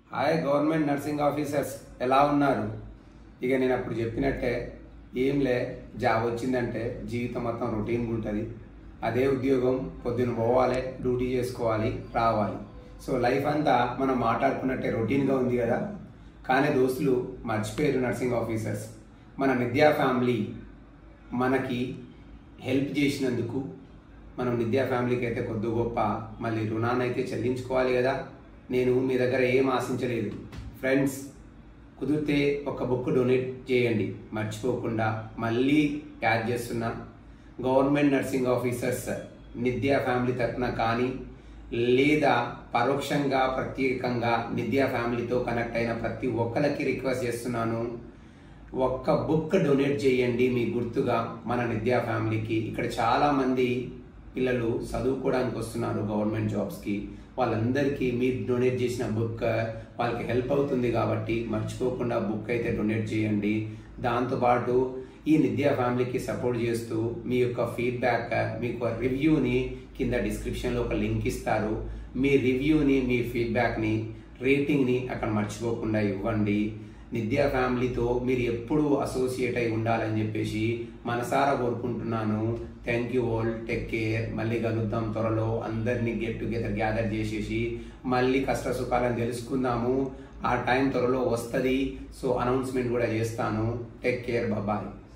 Hi government nursing officers ఎలా ఉన్నారు? ఇక నేను అప్పుడు చెప్పినట్టే ఏంలే, జాబ్ వచ్చిందంటే జీవితం మొత్తం రొటీన్గా ఉంటుంది. అదే ఉద్యోగం, పొద్దున పోవాలి, డ్యూటీ చేసుకోవాలి, రావాలి. సో లైఫ్ అంతా మనం మాట్లాడుకున్నట్టే రొటీన్గా ఉంది కదా. కానీ దోస్తులు మర్చిపోయారు నర్సింగ్ ఆఫీసర్స్. మన నిద్యా ఫ్యామిలీ మనకి హెల్ప్ చేసినందుకు మనం నిద్యా ఫ్యామిలీకి అయితే కొద్ది గొప్ప మళ్ళీ రుణాన్ని అయితే చెల్లించుకోవాలి కదా. నేను మీ దగ్గర ఏం ఆశించలేదు ఫ్రెండ్స్. కుదిరితే ఒక బుక్ డొనేట్ చేయండి మర్చిపోకుండా. మళ్ళీ యాడ్ చేస్తున్నా, గవర్నమెంట్ నర్సింగ్ ఆఫీసర్స్ నిద్యా ఫ్యామిలీ తరఫున కానీ లేదా పరోక్షంగా ప్రత్యేకంగా నిద్యా ఫ్యామిలీతో కనెక్ట్ అయిన ప్రతి ఒక్కరికి రిక్వెస్ట్ చేస్తున్నాను, ఒక్క బుక్ డొనేట్ చేయండి మీ గుర్తుగా మన నిద్యా ఫ్యామిలీకి. ఇక్కడ చాలామంది పిల్లలు చదువుకోవడానికి వస్తున్నారు గవర్నమెంట్ జాబ్స్కి. వాళ్ళందరికీ మీరు డొనేట్ చేసిన బుక్ వాళ్ళకి హెల్ప్ అవుతుంది కాబట్టి మర్చిపోకుండా బుక్ అయితే డొనేట్ చేయండి. దాంతోపాటు ఈ నిద్యా ఫ్యామిలీకి సపోర్ట్ చేస్తూ మీ యొక్క ఫీడ్బ్యాక్, మీకు రివ్యూని కింద డిస్క్రిప్షన్లో ఒక లింక్ ఇస్తారు. మీ రివ్యూని, మీ ఫీడ్బ్యాక్ని, రేటింగ్ని అక్కడ మర్చిపోకుండా ఇవ్వండి. నిద్యా ఫ్యామిలీతో మీరు ఎప్పుడూ అసోసియేట్ అయి ఉండాలని చెప్పేసి మనసారా కోరుకుంటున్నాను. Thank you all, take care. మళ్ళీ కలుద్దాం త్వరలో. అందరినీ గెట్ టుగెదర్ గ్యాదర్ చేసేసి మళ్ళీ కష్ట సుఖాలను తెలుసుకుందాము. ఆ టైం త్వరలో వస్తుంది. సో అనౌన్స్మెంట్ కూడా చేస్తాను. Take care, bye.